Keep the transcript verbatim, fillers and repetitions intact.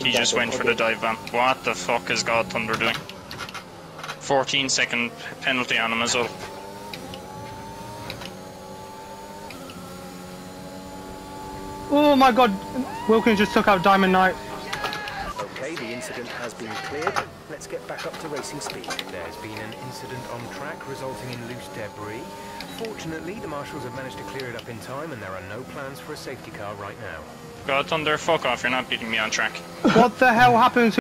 He just went for the dive bomb. What the fuck is God Thunder doing? fourteen second penalty on him as well. Oh my god, Wilkins just took out Diamond Knight. Okay, the incident has been cleared. Let's get back up to racing speed. There's been an incident on track resulting in loose debris. Fortunately, the marshals have managed to clear it up in time and there are no plans for a safety car right now. God Thunder, fuck off, you're not beating me on track. What the hell happened to